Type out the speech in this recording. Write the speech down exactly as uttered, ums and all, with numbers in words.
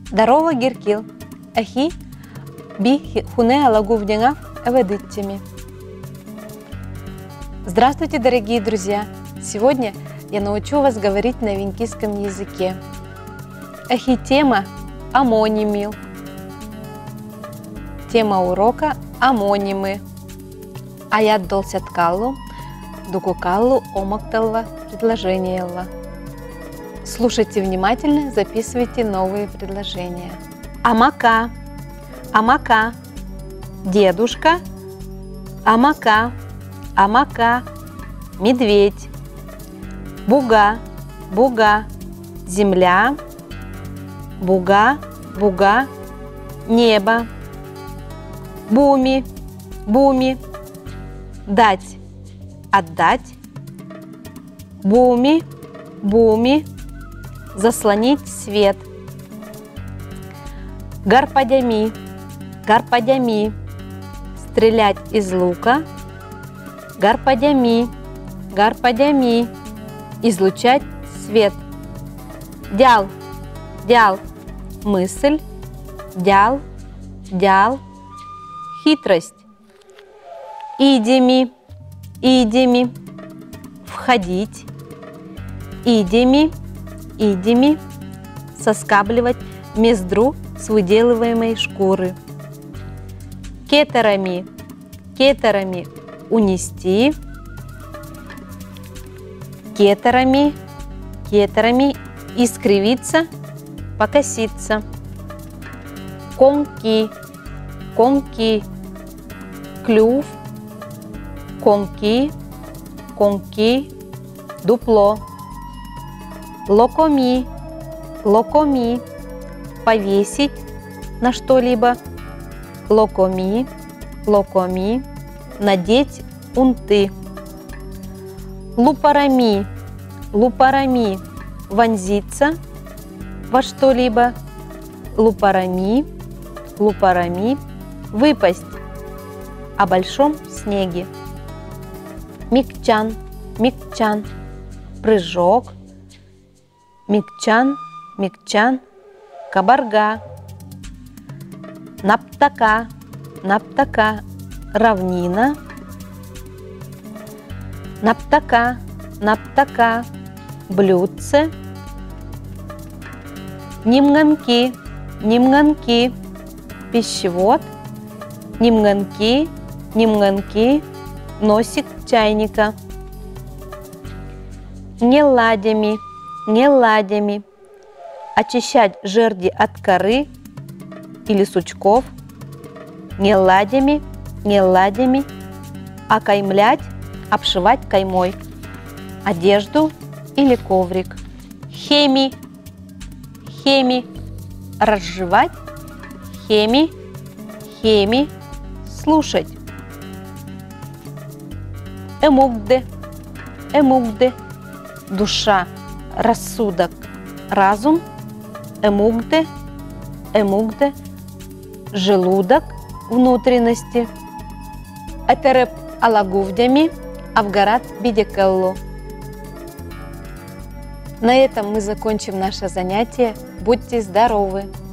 Здорово, Гиркил. Ахи би хуне алагувденгав эведитчими. Здравствуйте, дорогие друзья! Сегодня я научу вас говорить на венкийском языке. Ахи тема амонимил. Тема урока амонимы. Аят долсяткаллу, дукукаллу омакталва предложениелла. Слушайте внимательно, записывайте новые предложения. Амака, амака, дедушка, амака, амака, медведь, буга, буга, земля, буга, буга, небо, буми, буми, дать, отдать, буми, буми, заслонить свет. Гарпадями, гарпадями, стрелять из лука. Гарпадями, гарпадями, излучать свет. Дял, дял, мысль. Дял, дял, хитрость. Идеми, идеми, входить. Идеми, идеми, соскабливать мездру с выделываемой шкуры. Кетерами, кетерами, унести. Кетерами, кетерами, искривиться, покоситься. Конки, конки, клюв. Конки, конки, дупло. Локоми, локоми, повесить на что-либо. Локоми, локоми, надеть унты. Лупарами, лупарами, вонзиться во что-либо. Лупарами, лупарами, выпасть о большом снеге. Микчан, микчан, прыжок. Микчан, микчан, кабарга. Наптака, наптака, равнина. Наптака, наптака, блюдце. Нимганки, нимганки, пищевод. Нимганки, нимганки, носик чайника. Неладями, неладями, очищать жерди от коры или сучков. Неладями, неладями, окаймлять, обшивать каймой одежду или коврик. Хеми, хеми, разжевать. Хеми, хеми, слушать. Эмугде, эмугде, душа, рассудок, разум. Эмугде, эмугде, желудок, внутренности. Этереп алагувдями, авгарат бидекеллу. На этом мы закончим наше занятие. Будьте здоровы!